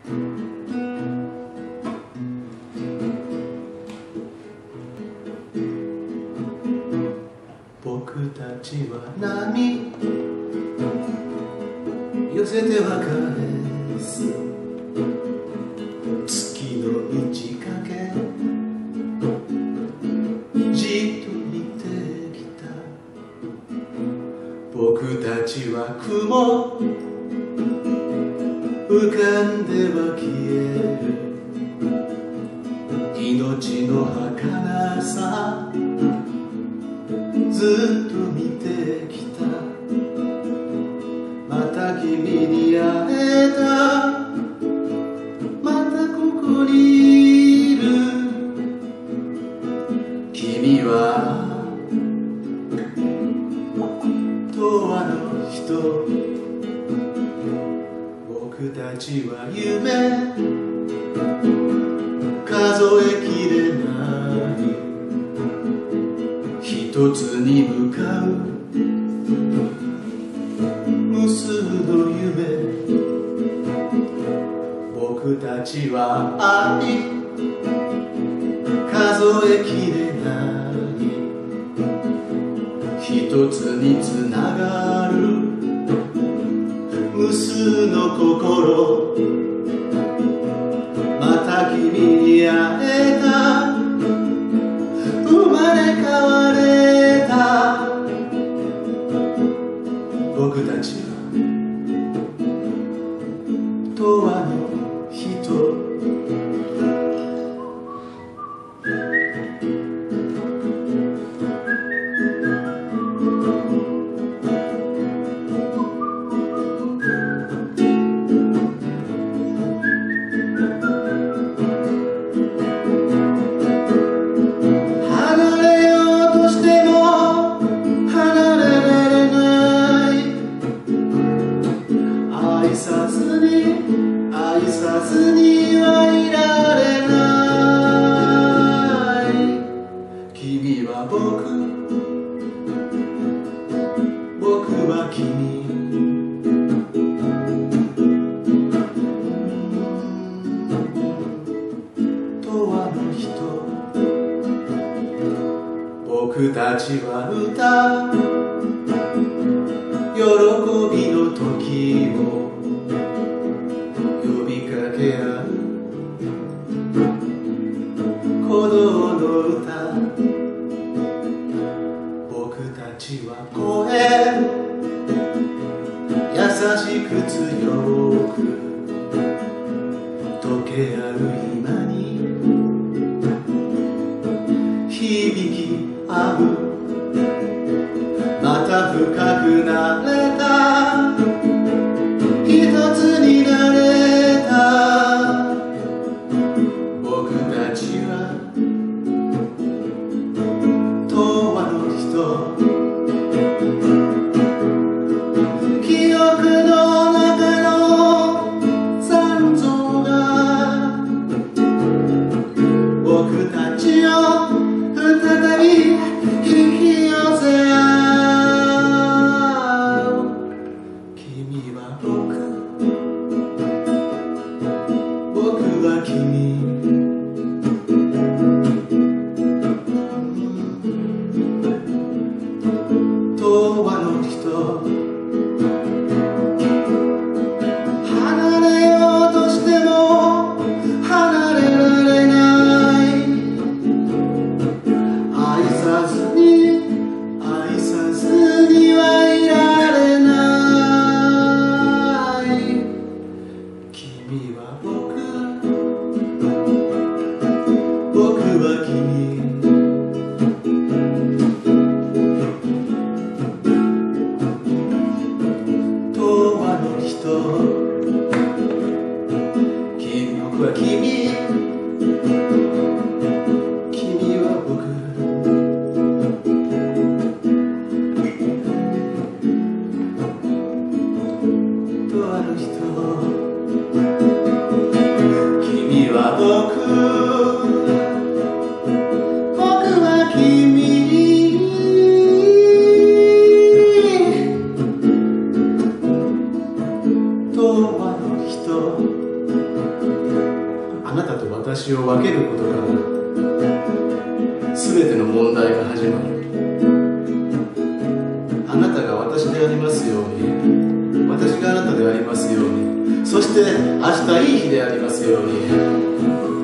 僕たちは波寄せては返す月の満ち欠けじっと見てきた。僕たちは雲浮かんでは消える命の儚さずっと見てきた。また君に会えた。またここにいる。君は永遠の人。僕たちは夢数えきれない一つに向かう無数の夢。僕たちは愛数えきれない一つにつながる無数の心。また君に会えた。生まれ変われた。僕たちは永遠の人。愛さずにはいられない。君は僕は君。永遠の人。僕たちは歌喜びの時を呼びかけ合う鼓動の歌。僕たちは声優しく強く溶け合う今に響き合う。また深くなれた。一つになれた。僕たちは永遠の人。記憶の中の残像が僕たちを再び引き寄せ合う。君は僕は君。永遠の人。離れようとしても離れられない。愛さずにはいられない。君は僕は君。永遠の人。僕は君。君は僕。永遠の人。君は僕は君。永遠の人。 あなたと私を分けることから全ての問題が始まる。あなたが私でありますように、私があなたでありますように、そして明日いい日でありますように。